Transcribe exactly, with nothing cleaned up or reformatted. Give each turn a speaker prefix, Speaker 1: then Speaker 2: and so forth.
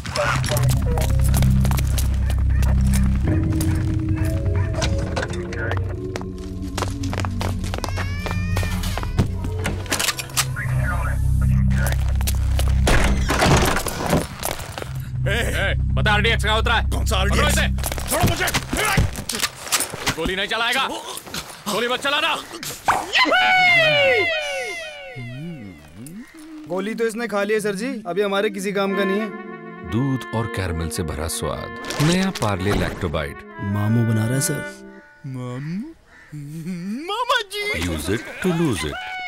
Speaker 1: बता आरडीएक्स कहाँ उतरा है?
Speaker 2: कौन सा आरडीएक्स?
Speaker 1: छोड़ो मुझे। गोली नहीं चलाएगा, गोली मत चलाना।
Speaker 3: गोली तो इसने खा ली है सर जी, अभी हमारे किसी काम का नहीं है।
Speaker 4: दूध और कैरमल से भरा स्वाद, नया पार्ले लैक्टोबाइट।
Speaker 3: मामू बना रहा है सर।
Speaker 2: मामू? मामा जी।
Speaker 4: Use it to lose it.